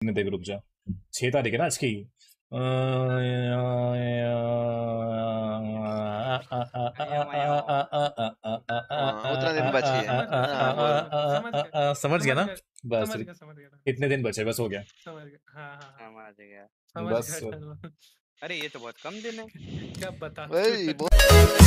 देख रुक जा, 6 तारीख है ना आज की। उतना दिन बची है। हाँ बोल। समझ गया ना? बस समझ गया इतने दिन बचे, बस हो गया। समझ गया। हाँ हाँ समझ गया। समझ बस गया। चलो अरे ये तो बहुत कम दिन है। क्या बता वही